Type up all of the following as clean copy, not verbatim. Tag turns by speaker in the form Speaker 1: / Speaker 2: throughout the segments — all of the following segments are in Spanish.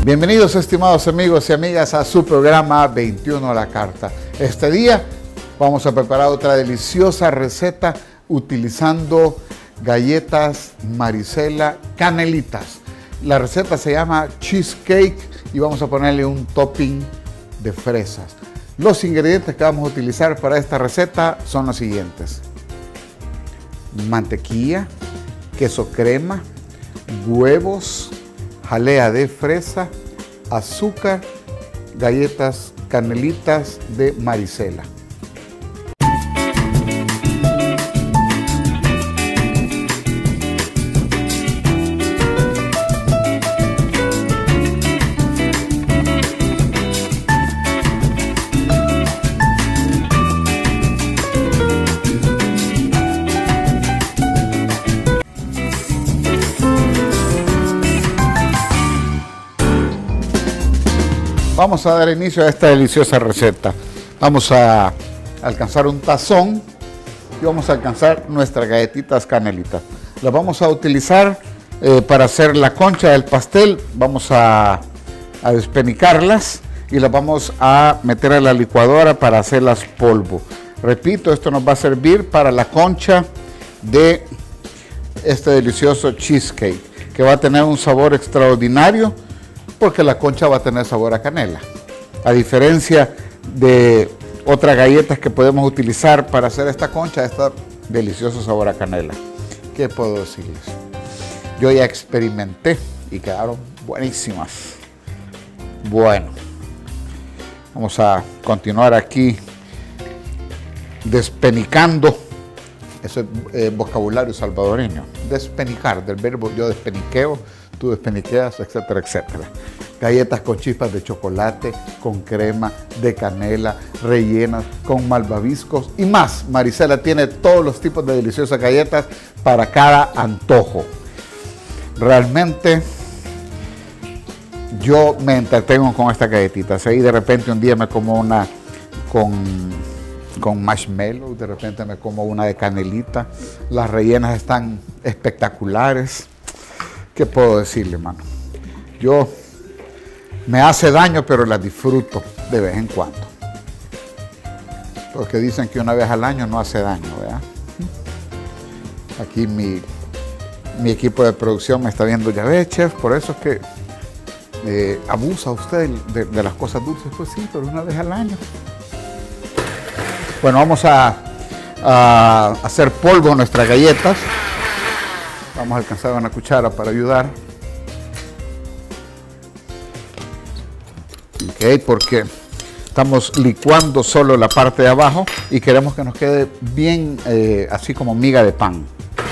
Speaker 1: Bienvenidos, estimados amigos y amigas, a su programa 21 a la carta. Este día vamos a preparar otra deliciosa receta utilizando galletas Marisela canelitas. La receta se llama cheesecake y vamos a ponerle un topping de fresas. Los ingredientes que vamos a utilizar para esta receta son los siguientes: mantequilla, queso crema, huevos, jalea de fresa, azúcar, galletas canelitas de Marisela. Vamos a dar inicio a esta deliciosa receta. Vamos a alcanzar un tazón y vamos a alcanzar nuestras galletitas canelitas. Las vamos a utilizar para hacer la concha del pastel. Vamos a despenicarlas y las vamos a meter a la licuadora para hacerlas polvo. Repito, esto nos va a servir para la concha de este delicioso cheesecake, que va a tener un sabor extraordinario, porque la concha va a tener sabor a canela. A diferencia de otras galletas que podemos utilizar para hacer esta concha, está delicioso sabor a canela. ¿Qué puedo decirles? Yo ya experimenté y quedaron buenísimas. Bueno, vamos a continuar aquí despenicando. Eso es vocabulario salvadoreño. Despenicar, del verbo yo despeniqueo, tú despeniqueas, etcétera, etcétera. Galletas con chispas de chocolate, con crema, de canela, rellenas con malvaviscos y más. Marisela tiene todos los tipos de deliciosas galletas para cada antojo. Realmente yo me entretengo con estas galletitas. Ahí de repente un día me como una con marshmallow, de repente me como una de canelita. Las rellenas están espectaculares. ¿Qué puedo decirle, mano? Yo me hace daño, pero las disfruto de vez en cuando. Porque dicen que una vez al año no hace daño, ¿verdad? Aquí mi equipo de producción me está viendo, ya ve, chef, por eso es que abusa usted de las cosas dulces. Pues sí, pero una vez al año. Bueno, vamos a hacer polvo nuestras galletas. Vamos a alcanzar una cuchara para ayudar. Ok, porque estamos licuando solo la parte de abajo y queremos que nos quede bien así como miga de pan.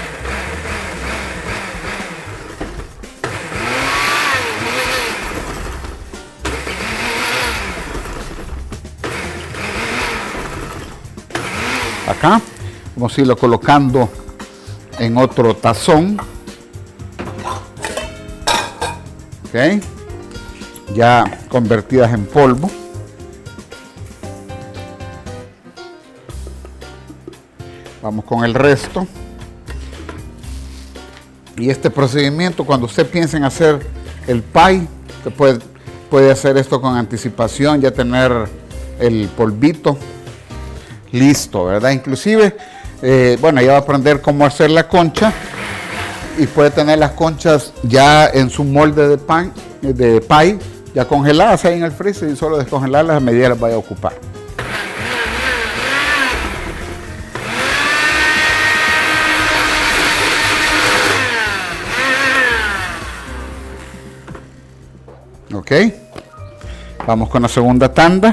Speaker 1: Acá vamos a irlo colocando en otro tazón. Ok, ya convertidas en polvo. Vamos con el resto. Y este procedimiento, cuando usted piensa en hacer el pie, usted puede hacer esto con anticipación, ya tener el polvito listo, ¿verdad? Inclusive, bueno, ya va a aprender cómo hacer la concha y puede tener las conchas ya en su molde de pie, ya congeladas ahí en el freezer, y solo descongelarlas a medida que las vaya a ocupar. Ok, vamos con la segunda tanda.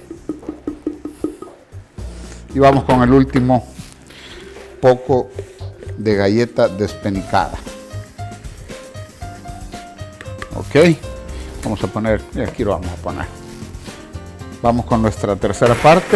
Speaker 1: Y vamos con el último poco de galleta despenicada. Ok, vamos a poner, y aquí lo vamos a poner. Vamos con nuestra tercera parte.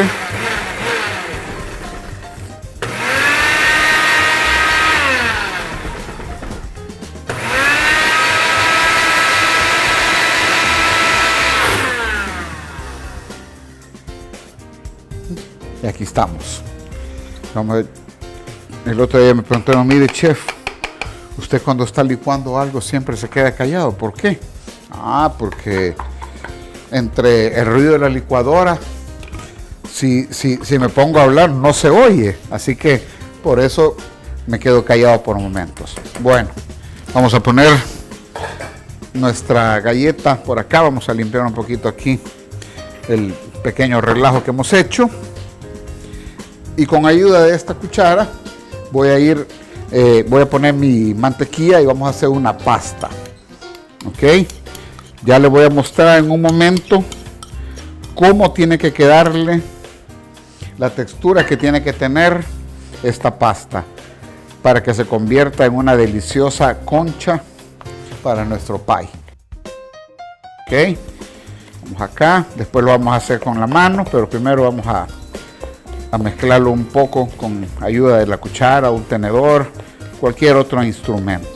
Speaker 1: Y aquí estamos. Vamos a ver. El otro día me preguntaron, mire chef, usted cuando está licuando algo siempre se queda callado, ¿por qué? Porque entre el ruido de la licuadora, si me pongo a hablar no se oye, así que por eso me quedo callado por momentos. Bueno, vamos a poner nuestra galleta por acá, vamos a limpiar un poquito aquí el pequeño relajo que hemos hecho, y con ayuda de esta cuchara voy a poner mi mantequilla y vamos a hacer una pasta. Ok, ya le voy a mostrar en un momento cómo tiene que quedarle, la textura que tiene que tener esta pasta para que se convierta en una deliciosa concha para nuestro pie. Ok, vamos acá, después lo vamos a hacer con la mano, pero primero vamos a mezclarlo un poco con ayuda de la cuchara, un tenedor, cualquier otro instrumento.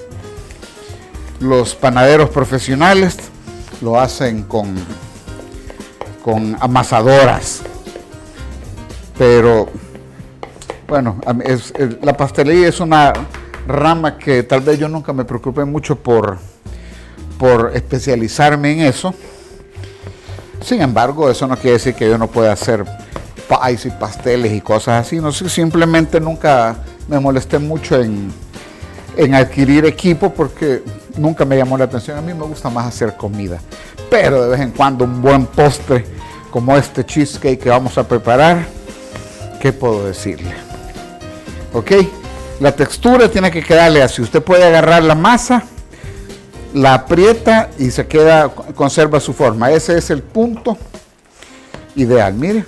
Speaker 1: Los panaderos profesionales lo hacen con amasadoras, pero bueno, la pastelería es una rama que tal vez yo nunca me preocupé mucho por especializarme en eso. Sin embargo, eso no quiere decir que yo no pueda hacer pies y pasteles y cosas así. No sé, simplemente nunca me molesté mucho en adquirir equipo porque nunca me llamó la atención. A mí me gusta más hacer comida, pero de vez en cuando un buen postre como este cheesecake que vamos a preparar, ¿qué puedo decirle? Ok, la textura tiene que quedarle así. Usted puede agarrar la masa, la aprieta y se queda, conserva su forma. Ese es el punto ideal, mire.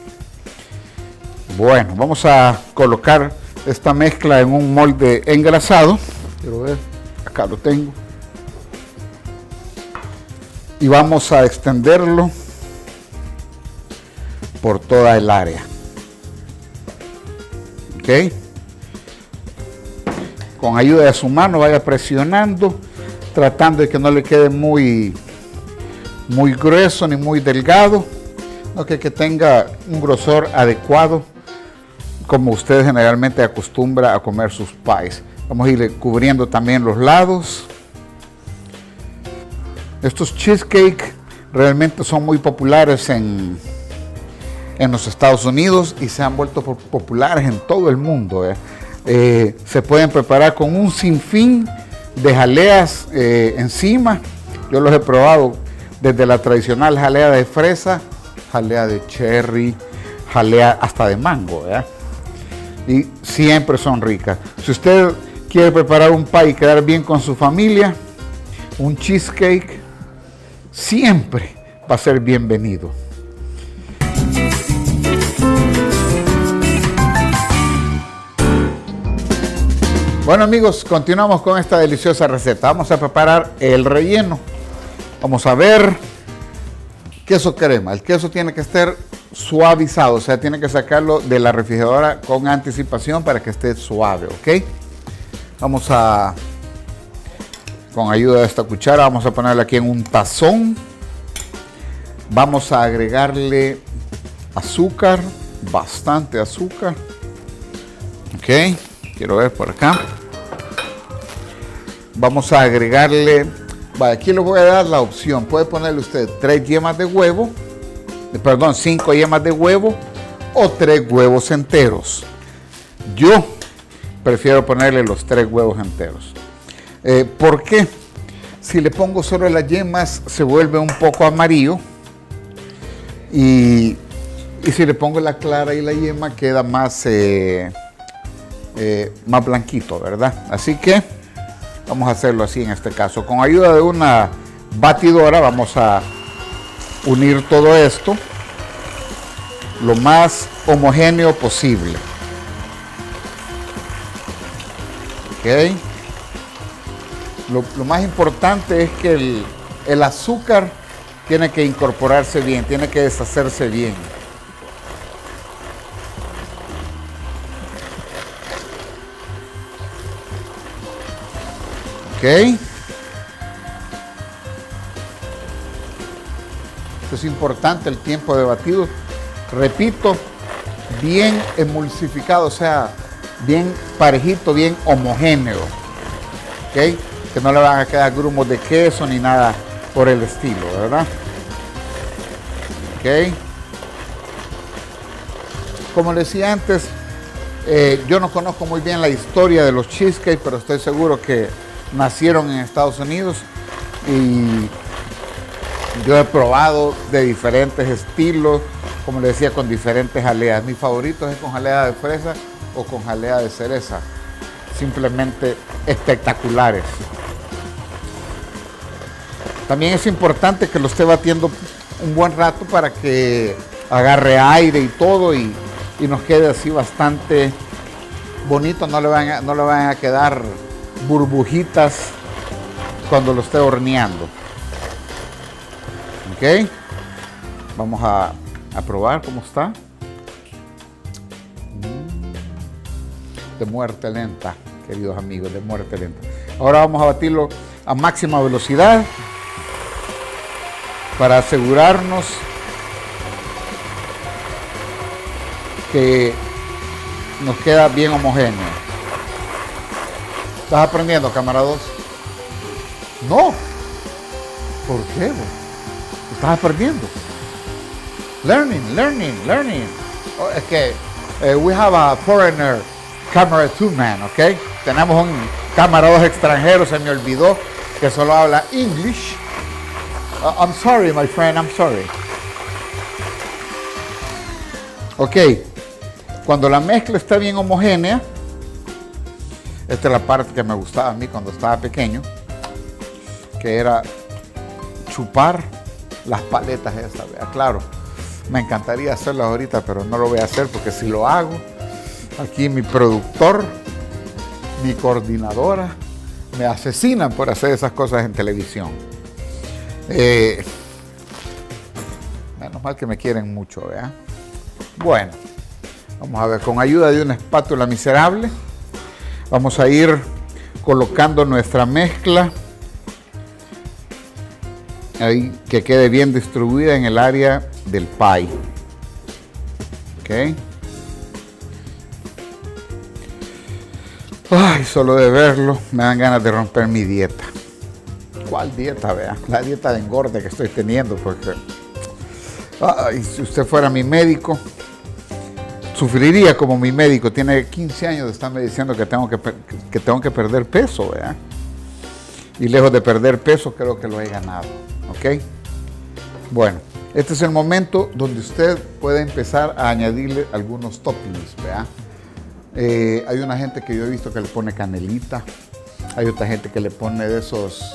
Speaker 1: Bueno, vamos a colocar esta mezcla en un molde engrasado. Quiero ver, acá lo tengo. Y vamos a extenderlo por toda el área. Ok. Con ayuda de su mano vaya presionando, tratando de que no le quede muy grueso ni muy delgado, sino que tenga un grosor adecuado, como usted generalmente acostumbra a comer sus pies. Vamos a ir cubriendo también los lados. Estos cheesecake realmente son muy populares en los Estados Unidos y se han vuelto populares en todo el mundo. Se pueden preparar con un sinfín de jaleas encima. Yo los he probado desde la tradicional jalea de fresa, jalea de cherry, jalea hasta de mango, ¿verdad? Y siempre son ricas. Si usted quiere preparar un pie y quedar bien con su familia, un cheesecake siempre va a ser bienvenido. Bueno amigos, continuamos con esta deliciosa receta. Vamos a preparar el relleno. Vamos a ver queso crema. El queso tiene que estar suavizado, o sea, tiene que sacarlo de la refrigeradora con anticipación para que esté suave, ¿ok? Vamos a, con ayuda de esta cuchara, vamos a ponerle aquí en un tazón. Vamos a agregarle azúcar, bastante azúcar, ¿ok? Quiero ver por acá. Vamos a agregarle, aquí le voy a dar la opción, puede ponerle usted 3 yemas de huevo, perdón, 5 yemas de huevo o 3 huevos enteros. Yo prefiero ponerle los 3 huevos enteros. ¿Por qué? Si le pongo solo las yemas se vuelve un poco amarillo y si le pongo la clara y la yema queda más blanquito, ¿verdad? Así que vamos a hacerlo así en este caso. Con ayuda de una batidora vamos a unir todo esto lo más homogéneo posible. Ok. Lo más importante es que el azúcar tiene que incorporarse bien, tiene que deshacerse bien. Ok. Esto es importante, el tiempo de batido. Repito, bien emulsificado, o sea, bien parejito, bien homogéneo. Ok. Que no le van a quedar grumos de queso ni nada por el estilo, ¿verdad? Ok. Como les decía antes, yo no conozco muy bien la historia de los cheesecake, pero estoy seguro que nacieron en Estados Unidos y yo he probado de diferentes estilos, como les decía, con diferentes jaleas. Mis favoritos es con jalea de fresa o con jalea de cereza. Simplemente espectaculares. También es importante que lo esté batiendo un buen rato para que agarre aire y todo y nos quede así bastante bonito. No le van a quedar burbujitas cuando lo esté horneando. Ok, vamos a probar cómo está. De muerte lenta, queridos amigos, de muerte lenta. Ahora vamos a batirlo a máxima velocidad para asegurarnos que nos queda bien homogéneo. ¿Estás aprendiendo, camarados? No. ¿Por qué? Estás aprendiendo. Learning. Oh, es que we have a foreigner camera 2 man, ¿ok? Tenemos un cámara 2 extranjero, se me olvidó que solo habla English. I'm sorry, my friend, I'm sorry. Ok, cuando la mezcla está bien homogénea, esta es la parte que me gustaba a mí cuando estaba pequeño, que era chupar las paletas estas, ¿verdad? Claro, me encantaría hacerlo ahorita, pero no lo voy a hacer porque si lo hago, aquí mi productor, mi coordinadora, me asesinan por hacer esas cosas en televisión. Menos mal que me quieren mucho, ¿verdad? Bueno, vamos a ver, con ayuda de una espátula miserable, vamos a ir colocando nuestra mezcla ahí, que quede bien distribuida en el área del pie. Ok. Ay, solo de verlo me dan ganas de romper mi dieta. ¿Cuál dieta, vea? La dieta de engorde que estoy teniendo, porque ay, si usted fuera mi médico, sufriría como mi médico. Tiene 15 años de estarme diciendo que tengo que perder peso, ¿verdad? Y lejos de perder peso, creo que lo he ganado, ¿ok? Bueno, este es el momento donde usted puede empezar a añadirle algunos toppings, ¿verdad? Hay una gente que yo he visto que le pone canelita, hay otra gente que le pone de esos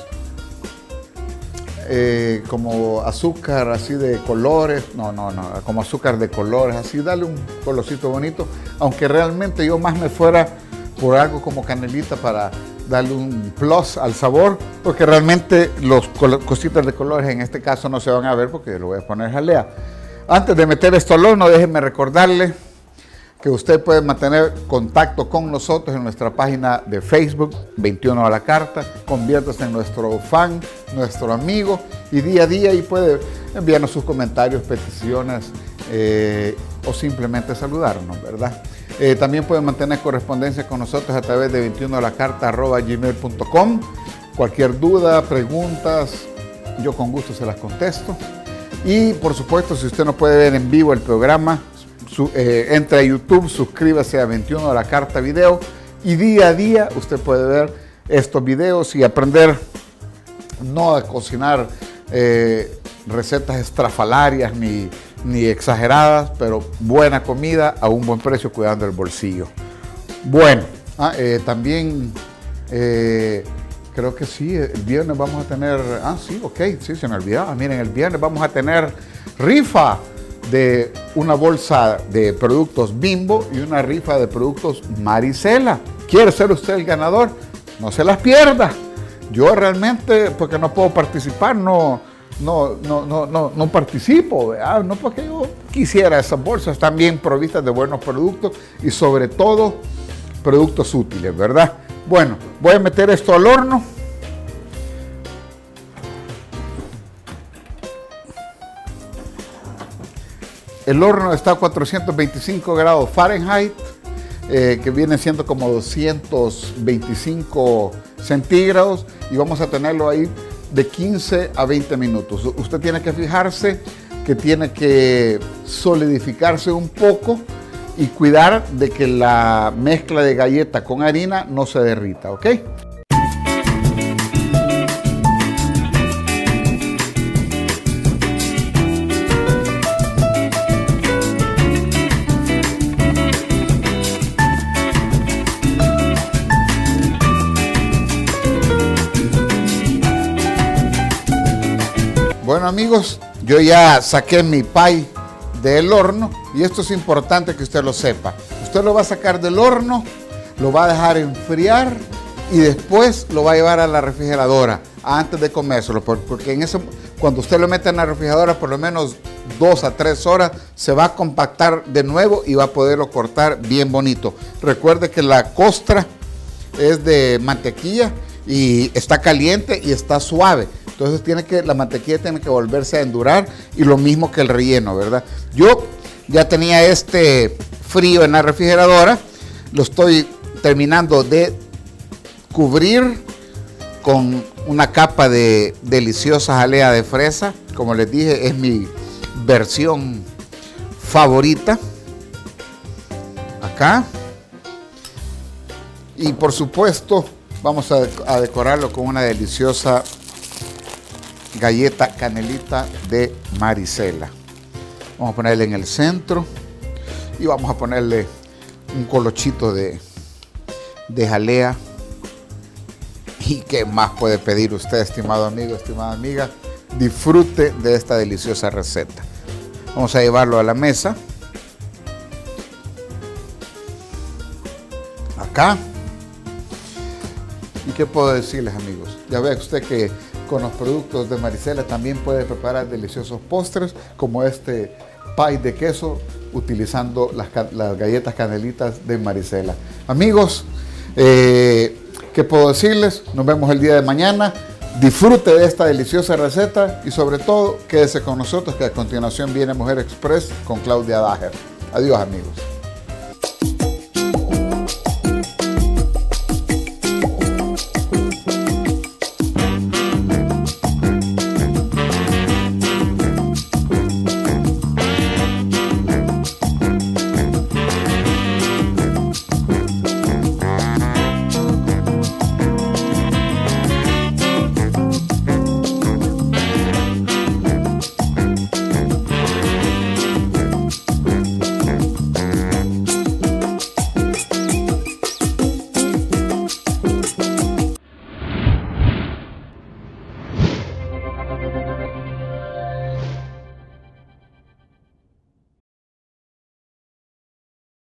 Speaker 1: como azúcar así de colores, no, como azúcar de colores, así darle un colorcito bonito, aunque realmente yo más me fuera por algo como canelita para darle un plus al sabor, porque realmente los cositas de colores en este caso no se van a ver porque yo le voy a poner jalea. Antes de meter esto al horno, déjenme recordarle que usted puede mantener contacto con nosotros en nuestra página de Facebook, 21 a la carta. Conviértase en nuestro fan, nuestro amigo, y día a día y puede enviarnos sus comentarios, peticiones o simplemente saludarnos, ¿verdad? También puede mantener correspondencia con nosotros a través de 21alacarta@gmail.com. Cualquier duda, preguntas, yo con gusto se las contesto. Y por supuesto, si usted no puede ver en vivo el programa, entre a YouTube, suscríbase a 21 a la carta video y día a día usted puede ver estos videos y aprender no a cocinar recetas estrafalarias ni exageradas, pero buena comida a un buen precio cuidando el bolsillo. Bueno, también creo que sí, el viernes vamos a tener, sí, ok, sí, se me olvidaba, miren, el viernes vamos a tener rifa de una bolsa de productos Bimbo y una rifa de productos Marisela. ¿Quiere ser usted el ganador? No se las pierda. Yo realmente, porque no puedo participar, no participo, ¿verdad? No porque yo quisiera. Esas bolsas están bien provistas de buenos productos y sobre todo productos útiles, ¿verdad? Bueno, voy a meter esto al horno. El horno está a 425 grados Fahrenheit, que viene siendo como 225 centígrados, y vamos a tenerlo ahí de 15 a 20 minutos. Usted tiene que fijarse que tiene que solidificarse un poco y cuidar de que la mezcla de galleta con harina no se derrita, ¿ok? Bueno amigos, yo ya saqué mi pie del horno y esto es importante que usted lo sepa. Usted lo va a sacar del horno, lo va a dejar enfriar y después lo va a llevar a la refrigeradora antes de comérselo, porque cuando usted lo mete en la refrigeradora por lo menos 2 a 3 horas se va a compactar de nuevo y va a poderlo cortar bien bonito. Recuerde que la costra es de mantequilla y está caliente y está suave. Entonces la mantequilla tiene que volverse a endurar y lo mismo que el relleno, ¿verdad? Yo ya tenía este frío en la refrigeradora, lo estoy terminando de cubrir con una capa de deliciosa jalea de fresa. Como les dije, es mi versión favorita. Acá. Y por supuesto, vamos a decorarlo con una deliciosa galleta canelita de Marisela. Vamos a ponerle en el centro y vamos a ponerle un colochito de jalea. ¿Y qué más puede pedir usted, estimado amigo, estimada amiga? Disfrute de esta deliciosa receta. Vamos a llevarlo a la mesa. Acá. ¿Y qué puedo decirles, amigos? Ya ve usted que con los productos de Marisela también puede preparar deliciosos postres como este pie de queso utilizando las galletas canelitas de Marisela. Amigos, ¿qué puedo decirles? Nos vemos el día de mañana. Disfrute de esta deliciosa receta y sobre todo quédese con nosotros que a continuación viene Mujer Express con Claudia Dager. Adiós amigos.